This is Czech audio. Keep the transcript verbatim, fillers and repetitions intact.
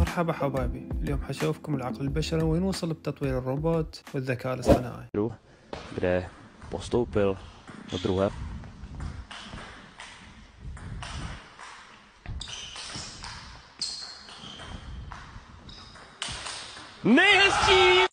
مرحبا حبايبي، اليوم حشوفكم العقل البشري وين وصل بتطوير الروبوت والذكاء الاصطناعي. Kde postoupil do druhé. Nejhezčí!